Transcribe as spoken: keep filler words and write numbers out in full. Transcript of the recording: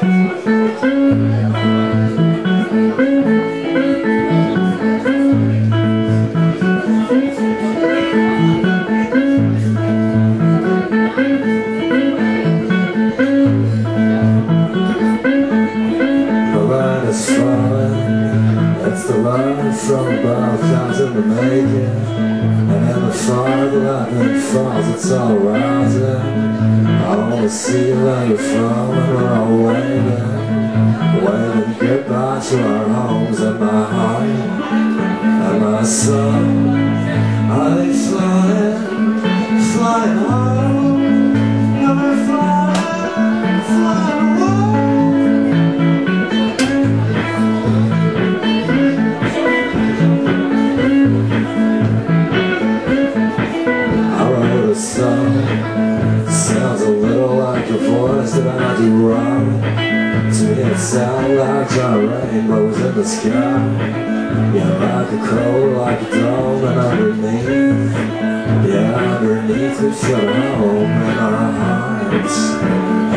It's the light from above, clouds in the making, and in the fire the lightning falls, it's all rising. I wanna see where you're from, and we're all waving, waving goodbye to our homes and my heart and my soul. Are they flying, flying home? No, they're flying, flying away. Sounds a little like a voice that I do wrong. To me it sounds like giant rainbows in the sky. Yeah, like a cold, like a dome, and underneath, yeah, underneath we feel home in our hearts.